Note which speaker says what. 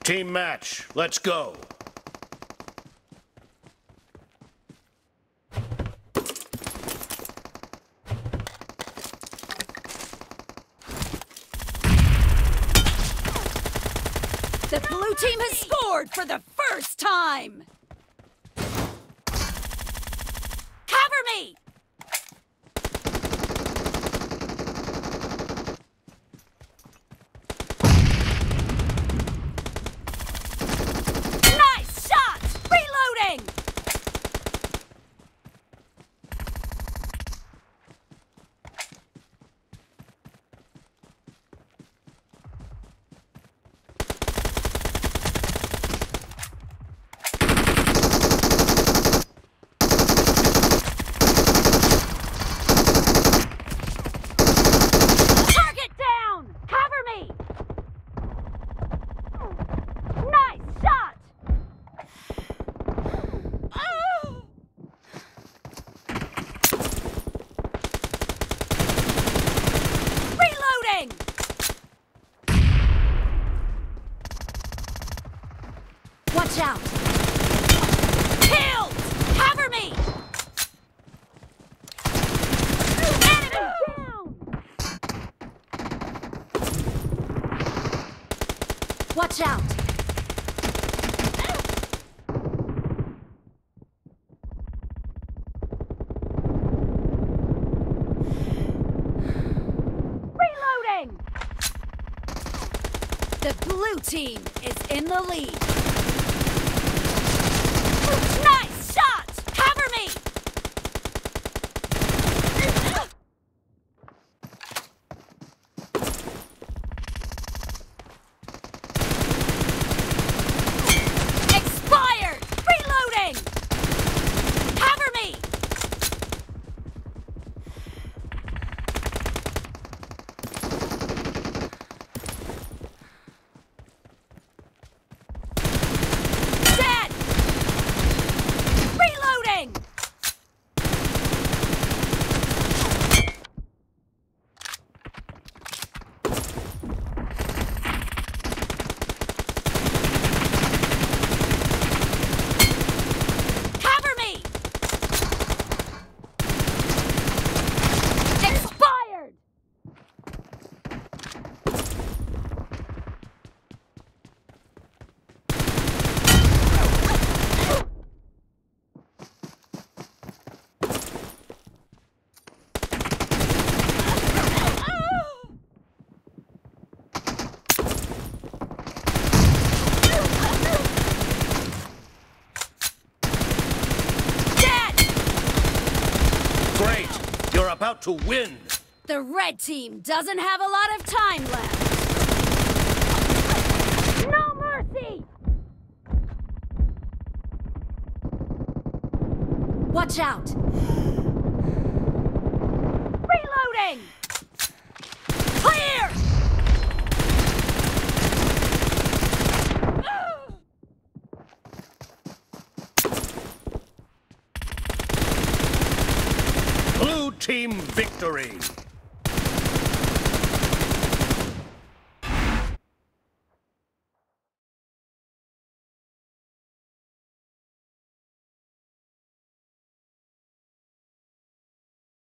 Speaker 1: Team match, let's go.
Speaker 2: The blue team has scored for the first time! Cover me! Nice shot! Reloading! Watch out! Killed! Cover me! Enemy down! Watch out! Reloading! The blue team is in the lead. Nice shot! Cover me! Expired! Reloading! Cover me!
Speaker 1: Great! You're about to win!
Speaker 2: The red team doesn't have a lot of time left. No mercy! Watch out! Reloading! Clear!
Speaker 1: Blue team victory!